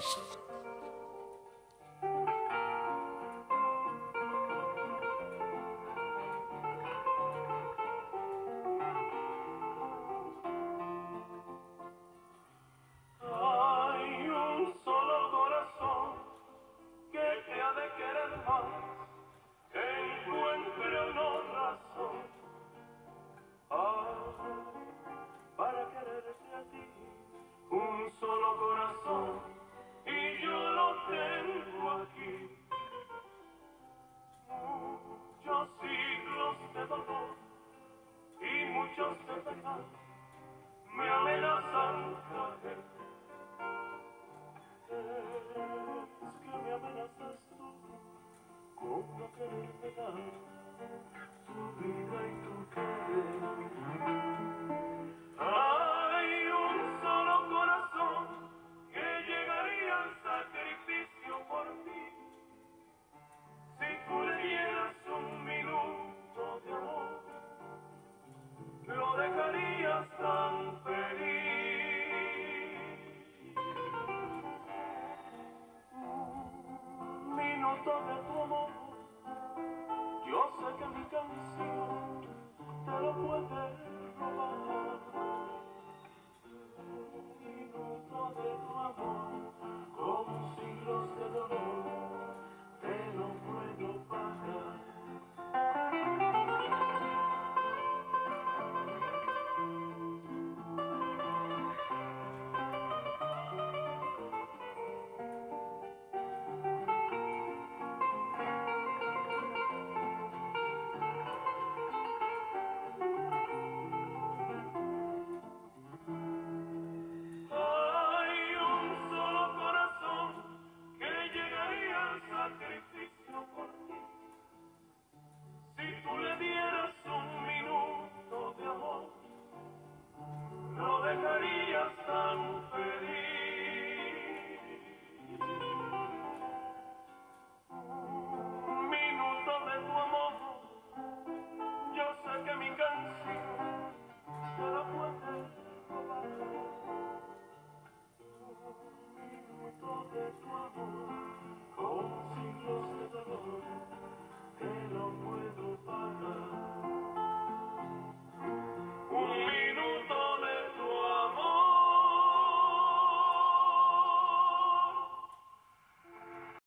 Hay un solo corazón que te ha de querer más, encuentre una razón para quererte a ti. Un solo corazón y yo lo tengo aquí. Muchos siglos de dolor y muchos de pecado me amenazan caer. Es que me amenazas tú con no quererme dar tu vida y tu querer. Hay un solo corazón que llegaría al sacrificio por ti. Si tú le dieras un minuto de amor, lo dejarías tan feliz. Un minuto de tu amor, yo sé que mi canción te lo puede robar. Un minuto de tu amor, con siglos de dolor, te lo puedo pagar. Hay un solo corazón que llegaría al sacrificio por ti. Si tú le dieras un minuto de amor, lo dejarías tan feliz.